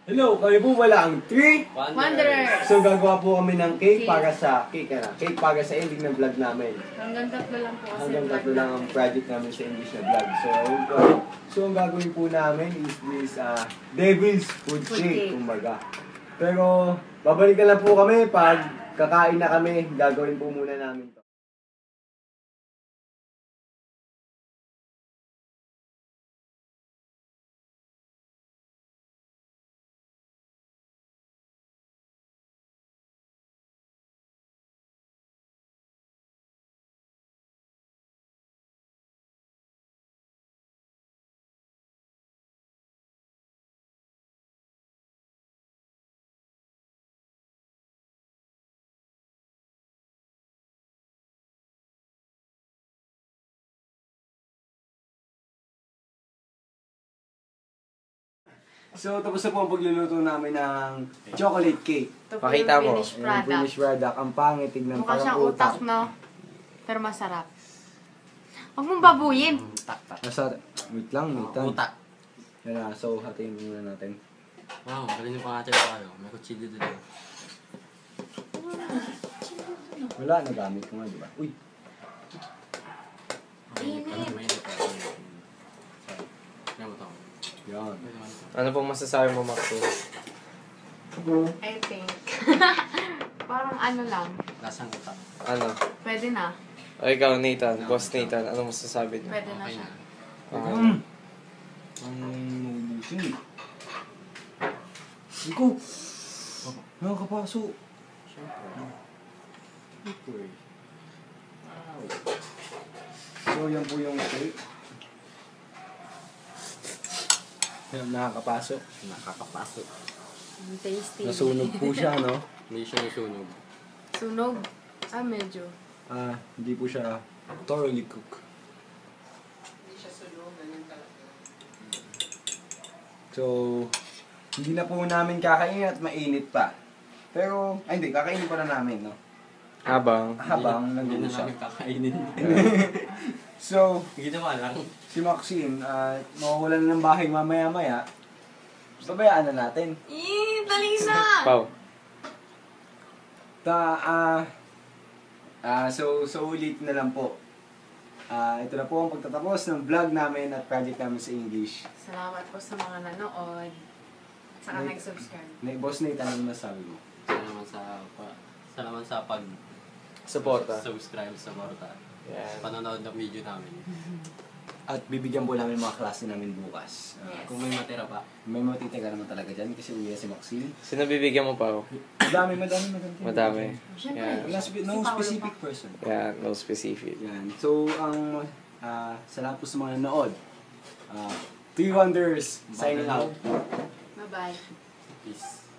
Hello, kami po wala ang 3 Wanderers! So gagawa po kami ng cake para sa cake para sa ending ng vlog namin. Hanggang 3 lang po kasi Hanggang vlog 3 lang ang project namin sa English na vlog. So ayun po. So ang gagawin po namin is this Devil's Food Cake, kumbaga. Pero babalikan lang po kami pag kakain na kami. Gagawin po muna namin to. So, tapos na po ang pagluluto namin ng chocolate cake. Ito po Pakita yung mo. finished Yung product. finished product. Ang pangit, tignan Mukha parang siyang utak, no? Pero masarap. Huwag mong babuyin. Nasa, wait lang. Utak. Yan na, so hatiin muna natin. Wow, magaling yung pangatay tayo. May kutsilyo dito. Wala, nagamit ko nga, di ba? Uy! Init. Yan. Ano pong masasabi mo, Maxo? I think. Parang ano lang. Lasang utak. Ano? Pwede na. O ikaw, Nathan, Boss Nathan, ano masasabi niyo? Pwede na siya. Ang nubusin eh. Iko! Nakakapaso. Siyempre. Wow. So, yan po yung cake. Yan, nakakapasok. Nakakapasok. Ang tasty. Nasunog po siya, no? Hindi siya nasunog. Sunog. Medyo. Hindi po siya thoroughly cooked. So, hindi na po namin kakainin at mainit pa. Pero, ay hindi, kakainin pa na namin, no? Habang? Habang Hindi na nag-uusap. namin kakainin. So, Ginawa lang. si Maxine, mawawalan na ng bahay mamaya-maya. Babayaan na natin. Dali na! Pau. So ulit na lang po. Ito na po ang pagtatapos ng vlog namin at project namin sa English. Salamat po sa mga nanood. Saka nag-subscribe. Boss Nathan, ano masabi mo? Salamat sa pag Suporta. subscribe sa Morta. Yan. Panonood ng video namin. At bibigyan po namin mga klase namin bukas. Yes. Kung may matira pa. May matitira naman talaga dyan kasi uwi si Maxine. Sino bibigyan mo, Pau? Madami. Madami. Siyempre. Yan. Wala no Si Paolo specific pa. person. Yan, no specific. Yan. So, ang salamat po sa mga nanood. Three Wonders signing out. Bye-bye. Peace.